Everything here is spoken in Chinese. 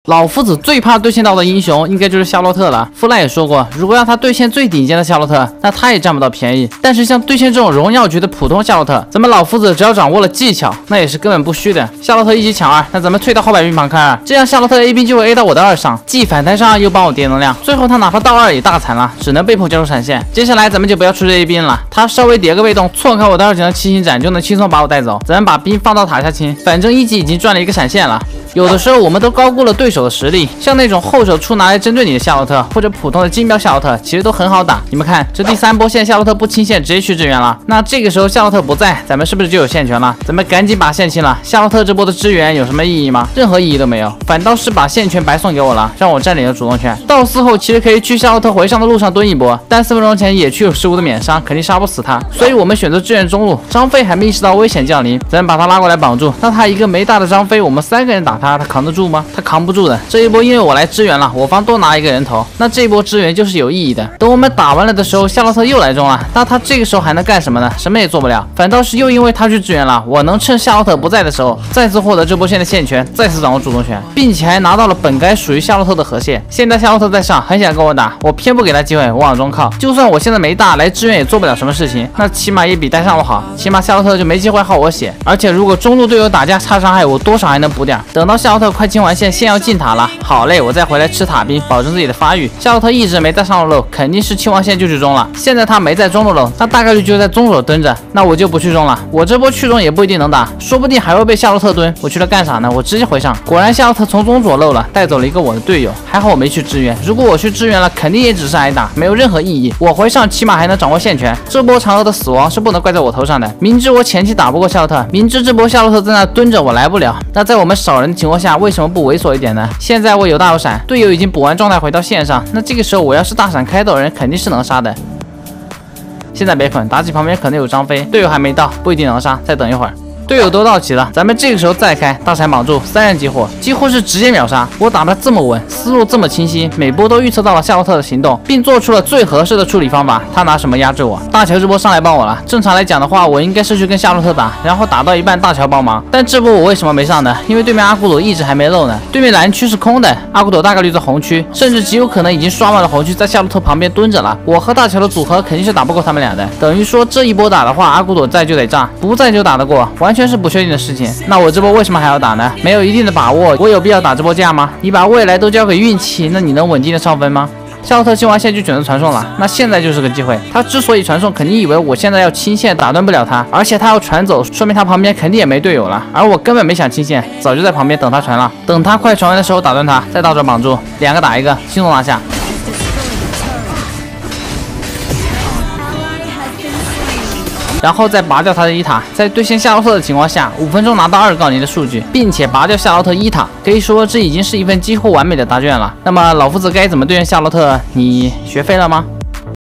老夫子最怕对线到的英雄应该就是夏洛特了。弗莱也说过，如果让他对线最顶尖的夏洛特，那他也占不到便宜。但是像对线这种荣耀局的普通夏洛特，咱们老夫子只要掌握了技巧，那也是根本不虚的。夏洛特一级抢2，那咱们退到后排兵旁看2，这样夏洛特的 A 兵就会 A 到我的2上，既反弹伤又帮我叠能量，最后他哪怕到2也大惨了，只能被迫交出闪现。接下来咱们就不要出这 A 兵了，他稍微叠个被动，错开我的2级的七星斩就能轻松把我带走。咱们把兵放到塔下清，反正1级已经赚了一个闪现了。有的时候我们都高估了对手的实力，像那种后手出拿来针对你的夏洛特，或者普通的金标夏洛特，其实都很好打。你们看，这第3波线夏洛特不清线，直接去支援了。那这个时候夏洛特不在，咱们是不是就有线权了？咱们赶紧把线清了。夏洛特这波的支援有什么意义吗？任何意义都没有，反倒是把线权白送给我了，让我占领了主动权。到4后其实可以去夏洛特回上的路上蹲一波，但4分钟前野区有15的免伤，肯定杀不死他，所以我们选择支援中路。张飞还没意识到危险降临，咱们把他拉过来绑住。那他一个没大的张飞，我们3个人打他，他扛得住吗？他扛不住的。这一波因为我来支援了，我方多拿一个人头，那这一波支援就是有意义的。等我们打完了的时候，夏洛特又来中了，那他这个时候还能干什么呢？什么也做不了。反倒是又因为他去支援了，我能趁夏洛特不在的时候，再次获得这波线的线权，再次掌握主动权，并且还拿到了本该属于夏洛特的河蟹。现在夏洛特在上，很想跟我打，我偏不给他机会，我往中靠。就算我现在没大，来支援也做不了什么事情，那起码也比带上路好，起码夏洛特就没机会耗我血。而且如果中路队友打架差伤害，我多少还能补点。等到夏洛特快清完线，线要进塔了，好嘞，我再回来吃塔兵，保证自己的发育。夏洛特一直没带上路，肯定是清完线就去中了。现在他没在中路楼，他大概率就在中路蹲着，那我就不去中了。我这波去中也不一定能打，说不定还会被夏洛特蹲。我去了干啥呢？我直接回上。果然夏洛特从中左漏了，带走了一个我的队友，还好我没去支援。如果我去支援了，肯定也只是挨打，没有任何意义。我回上起码还能掌握线权。这波嫦娥的死亡是不能怪在我头上的。明知我前期打不过夏洛特，明知这波夏洛特在那蹲着我来不了，那在我们少人的情况下，为什么不猥琐一点呢？现在我有大有闪，队友已经补完状态回到线上，那这个时候我要是大闪开到人，肯定是能杀的。现在别捆，妲己旁边可能有张飞，队友还没到，不一定能杀，再等一会儿。队友都到齐了，咱们这个时候再开大闪绑住，3人激活，几乎是直接秒杀。我打得这么稳，思路这么清晰，每波都预测到了夏洛特的行动，并做出了最合适的处理方法。他拿什么压制我？大乔这波上来帮我了。正常来讲的话，我应该是去跟夏洛特打，然后打到一半大乔帮忙。但这波我为什么没上呢？因为对面阿古朵一直还没漏呢。对面蓝区是空的，阿古朵大概率在红区，甚至极有可能已经刷完了红区，在夏洛特旁边蹲着了。我和大乔的组合肯定是打不过他们俩的，等于说这一波打的话，阿古朵在就得炸，不在就打得过，完全是不确定的事情。那我这波为什么还要打呢？没有一定的把握，我有必要打这波架吗？你把未来都交给运气，那你能稳定的上分吗？夏洛特清完线就选择传送了，那现在就是个机会。他之所以传送，肯定以为我现在要清线打断不了他，而且他要传走，说明他旁边肯定也没队友了。而我根本没想清线，早就在旁边等他传了。等他快传完的时候打断他，再到这绑住，2个打1个，轻松拿下。然后再拔掉他的1塔，在对线夏洛特的情况下，5分钟拿到2杠0的数据，并且拔掉夏洛特1塔，可以说这已经是一份几乎完美的答卷了。那么老夫子该怎么对阵夏洛特，你学会了吗？